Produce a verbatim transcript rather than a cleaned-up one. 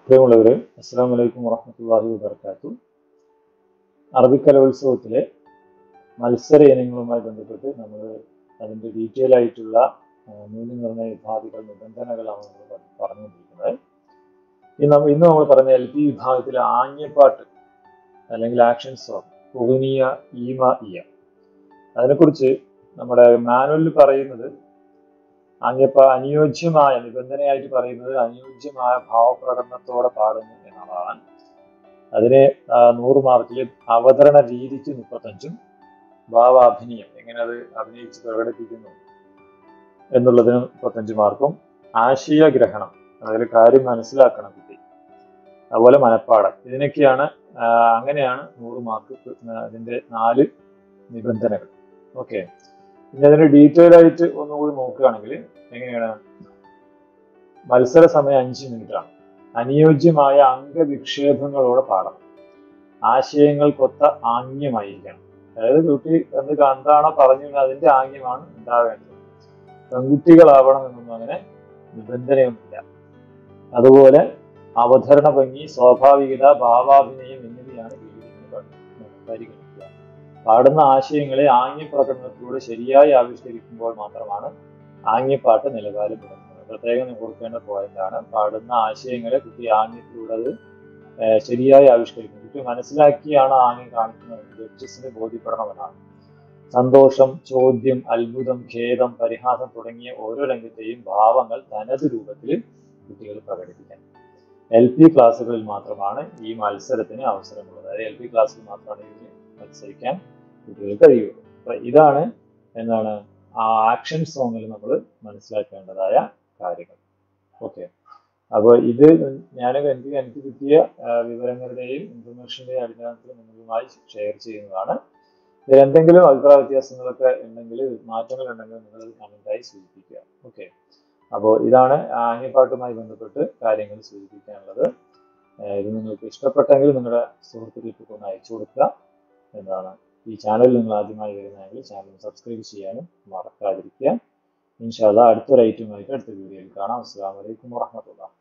പ്രിയമുള്ളവരെ, അസ്സലാമു അലൈക്കും വറഹ്മത്തുള്ളാഹി വബറകാതുഹു. അറബിക് കലോത്സവത്തിലെ മത്സര ഇനങ്ങളുമായി ബന്ധപ്പെട്ട് നമ്മൾ അതിൻ്റെ ഡീറ്റെയിൽ ആയിട്ടുള്ള മൂല്യനിർണ്ണയ വിഭാഗികൾ നിബന്ധനകളാണ് നമ്മൾ പറഞ്ഞുകൊണ്ടിരിക്കുന്നത്. ഇന്ന് നമ്മൾ ഇന്ന് നമ്മൾ പറഞ്ഞ എൽ പി വിഭാഗത്തിലെ ആംഗ്യപ്പാട്ട് അല്ലെങ്കിൽ ആക്ഷൻ സോങ് ഉഗ്നിയ ഈമ ഇയ, അതിനെക്കുറിച്ച് നമ്മുടെ മാനുവലിൽ പറയുന്നത് ആംഗ്യപ്പ അനുയോജ്യമായ നിബന്ധനയായിട്ട് പറയുന്നത് അനുയോജ്യമായ ഭാവപ്രകടനത്തോടെ പാടുന്നു എന്നുള്ളതാണ്. അതിന് നൂറ് മാർക്കിൽ അവതരണ രീതിക്ക് മുപ്പത്തഞ്ചും ഭാവാഭിനയം എങ്ങനെ അത് അഭിനയിച്ച് പ്രകടിപ്പിക്കുന്നു എന്നുള്ളതിന് മുപ്പത്തഞ്ച് മാർക്കും, ആശയഗ്രഹണം അതിൽ കാര്യം മനസ്സിലാക്കണം കുട്ടി, അതുപോലെ മനപ്പാഠം, ഇതിനൊക്കെയാണ് അങ്ങനെയാണ് നൂറ് മാർക്ക് അതിൻ്റെ നാല് നിബന്ധനകൾ. ഓക്കെ, ഇനി അതിന് ഡീറ്റെയിൽ ആയിട്ട് ഒന്നുകൂടി നോക്കുകയാണെങ്കിൽ എങ്ങനെയാണ്? മത്സര സമയം അഞ്ച് മിനിറ്റ് ആണ്. അനുയോജ്യമായ അംഗവിക്ഷേപങ്ങളോടെ പാടണം. ആശയങ്ങൾക്കൊത്ത ആംഗ്യമായിരിക്കണം. അതായത് കുട്ടി എന്ത് എന്താണോ പറഞ്ഞത് അതിന്റെ ആംഗ്യമാണ് ഉണ്ടാവേണ്ടത്. പെൺകുട്ടികളാവണം എന്നൊന്നും അങ്ങനെ നിബന്ധനയൊന്നുമില്ല. അതുപോലെ അവതരണ ഭംഗി, സ്വാഭാവികത, ഭാവാഭിനയം എന്നിവയാണ് പരിഗണിക്കുക. പാടുന്ന ആശയങ്ങളെ ആംഗ്യപ്രകടനത്തിലൂടെ ശരിയായി ആവിഷ്കരിക്കുമ്പോൾ മാത്രമാണ് ആംഗ്യപ്പാട്ട് നിലവാരം തുടങ്ങുന്നത്. പ്രത്യേകം ഓർക്കേണ്ട പോയിന്റാണ്. പാടുന്ന ആശയങ്ങളെ കുട്ടി ആംഗ്യത്തിലൂടെ അത് ശരിയായി ആവിഷ്കരിക്കുന്നത്. കുട്ടി മനസ്സിലാക്കിയാണ് ആംഗ്യം കാണിക്കുന്നത് ജഡ്ജസിന് ബോധ്യപ്പെടണമെന്നാണ്. സന്തോഷം, ചോദ്യം, അത്ഭുതം, ഖേദം, പരിഹാസം തുടങ്ങിയ ഓരോ രംഗത്തെയും ഭാവങ്ങൾ തനത് രൂപത്തിൽ കുട്ടികൾ പ്രകടിപ്പിക്കാൻ എൽ പി ക്ലാസ്സുകളിൽ മാത്രമാണ് ഈ മത്സരത്തിന് അവസരമുള്ളത്. അതായത് എൽ പി ക്ലാസ്സിൽ മാത്രമാണ് ഇതിന് മത്സരിക്കാൻ കുട്ടികൾക്ക് കഴിയുള്ളൂ. അപ്പൊ ഇതാണ് എന്താണ് ആ ആക്ഷൻ സോങ്ങിൽ നമ്മൾ മനസ്സിലാക്കേണ്ടതായ കാര്യങ്ങൾ. ഓക്കെ, അപ്പോൾ ഇത് ഞാൻ എനിക്ക് എനിക്ക് കിട്ടിയ വിവരങ്ങളുടെയും ഇൻഫർമേഷൻ്റെയും അടിസ്ഥാനത്തിൽ നിങ്ങളുമായി ഷെയർ ചെയ്യുന്നതാണ്. ഇതിൽ എന്തെങ്കിലും അഭിപ്രായ വ്യത്യാസങ്ങളൊക്കെ ഉണ്ടെങ്കിൽ, മാറ്റങ്ങൾ ഉണ്ടെങ്കിൽ നിങ്ങൾ കമൻ്റായി സൂചിപ്പിക്കുക. ഓക്കെ, അപ്പോൾ ഇതാണ് ആംഗ്യപ്പാട്ടുമായി ബന്ധപ്പെട്ട് കാര്യങ്ങൾ സൂചിപ്പിക്കാനുള്ളത്. ഇത് നിങ്ങൾക്ക് ഇഷ്ടപ്പെട്ടെങ്കിൽ നിങ്ങളുടെ സുഹൃത്തുക്കൾക്ക് ഒന്ന് അയച്ചു കൊടുക്കുക എന്നതാണ്. ഈ ചാനൽ നിങ്ങൾ ആദ്യമായി വരുന്നതെങ്കിൽ ചാനൽ സബ്സ്ക്രൈബ് ചെയ്യാനും മറക്കാതിരിക്കുക. ഇൻഷാ അല്ലാഹ് അടുത്തൊരു ഐറ്റമായിട്ട് അടുത്ത വീഡിയോയിൽ കാണാം. അസ്സലാമു അലൈക്കും വറഹ്മത്തുള്ളാഹി.